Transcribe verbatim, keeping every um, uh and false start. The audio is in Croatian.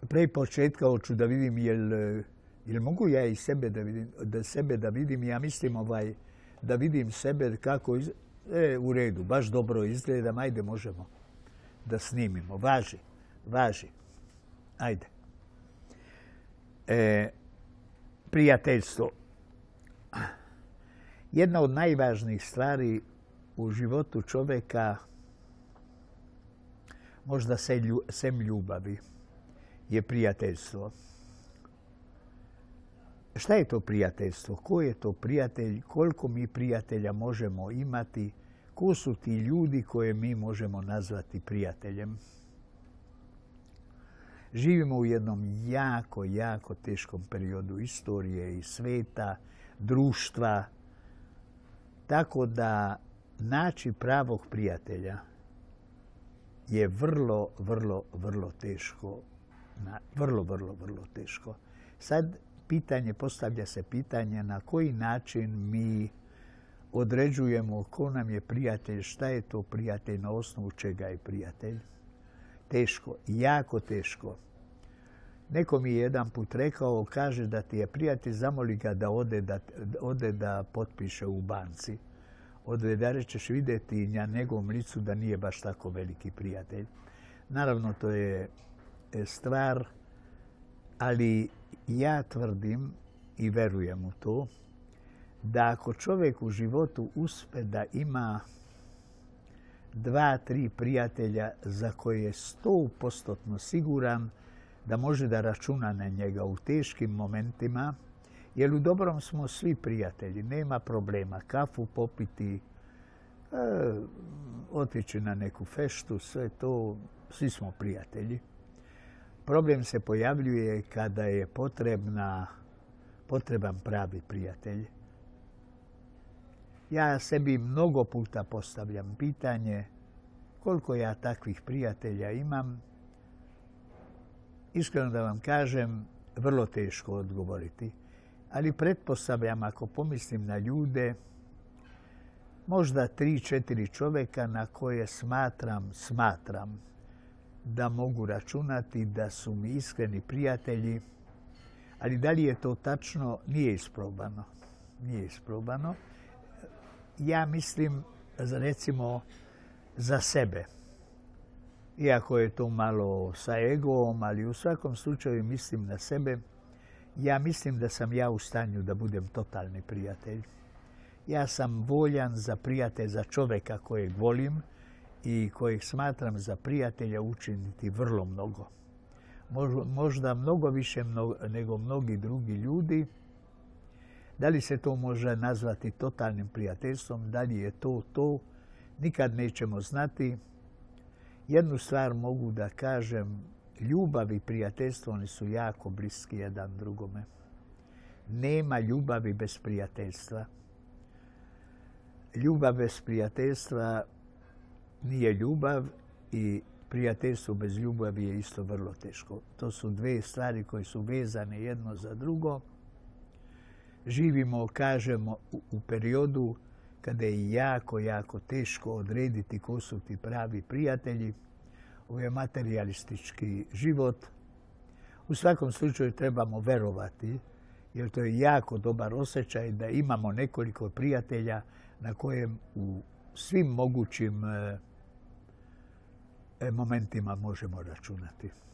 Pre početka hoću da vidim jel, jel mogu ja i sebe da vidim, da sebe da vidim. Ja mislim ovaj, da vidim sebe kako iz... E, u redu, baš dobro izgledam, ajde možemo da snimimo. Važi, važi. Ajde. E, prijateljstvo. Jedna od najvažnijih stvari u životu čovjeka, možda sem ljubavi, je prijateljstvo. Šta je to prijateljstvo? Ko je to prijatelj? Koliko mi prijatelja možemo imati? Ko su ti ljudi koje mi možemo nazvati prijateljem? Živimo u jednom jako, jako teškom periodu istorije i sveta, društva. Tako da naći pravog prijatelja je vrlo, vrlo, vrlo teško. Vrlo, vrlo, vrlo teško. Sad pitanje, postavlja se pitanje na koji način mi određujemo ko nam je prijatelj, šta je to prijatelj, na osnovu čega je prijatelj. Teško, jako teško. Neko mi je jedan put rekao, kaže da ti je prijatelj, zamoli ga da ode da, ode da potpiše u banci. Odvedare ćeš vidjeti na njegovom licu da nije baš tako veliki prijatelj. Naravno, to je stvar, ali ja tvrdim i verujem u to, da ako čovjek u životu uspe da ima dva, tri prijatelja za koje je stopostotno siguran da može da računa na njega u teškim momentima, jer u dobrom smo svi prijatelji, nema problema. Kafu popiti, e, otići na neku feštu, sve to, svi smo prijatelji. Problem se pojavljuje kada je potrebna, potreban pravi prijatelj. Ja sebi mnogo puta postavljam pitanje koliko ja takvih prijatelja imam. Iskreno da vam kažem, vrlo teško odgovoriti. Ali pretpostavljam, ako pomislim na ljude, možda tri, četiri čovjeka na koje smatram, smatram da mogu računati da su mi iskreni prijatelji, ali da li je to tačno, nije isprobano. Nije isprobano. Ja mislim, recimo, za sebe. Iako je to malo sa egom, ali u svakom slučaju mislim na sebe. Ja mislim da sam ja u stanju da budem totalni prijatelj. Ja sam voljan za prijatelj, za čovjeka kojeg volim i kojeg smatram za prijatelja učiniti vrlo mnogo. Možda mnogo više nego mnogi drugi ljudi. Da li se to može nazvati totalnim prijateljstvom, da li je to to, nikad nećemo znati. Jednu stvar mogu da kažem, ljubav i prijateljstvo oni su jako bliski jedan drugome. Nema ljubavi bez prijateljstva. Ljubav bez prijateljstva nije ljubav i prijateljstvo bez ljubavi je isto vrlo teško. To su dve stvari koje su vezane jedno za drugo. Živimo, kažemo, u periodu kada je jako, jako teško odrediti ko su ti pravi prijatelji. Ovo je materijalistički život. U svakom slučaju trebamo verovati, jer to je jako dobar osjećaj da imamo nekoliko prijatelja na kojem u svim mogućim momentima možemo računati.